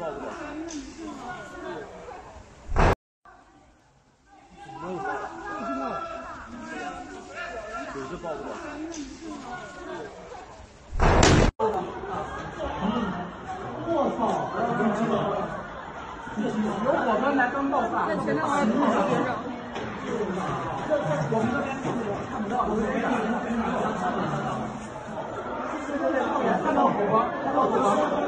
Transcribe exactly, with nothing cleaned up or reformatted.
报不了。没有报，就是报不了。我操！由我们来当爆炸。那全他妈跑别上。我们这边看不到，看到火光，看到火光。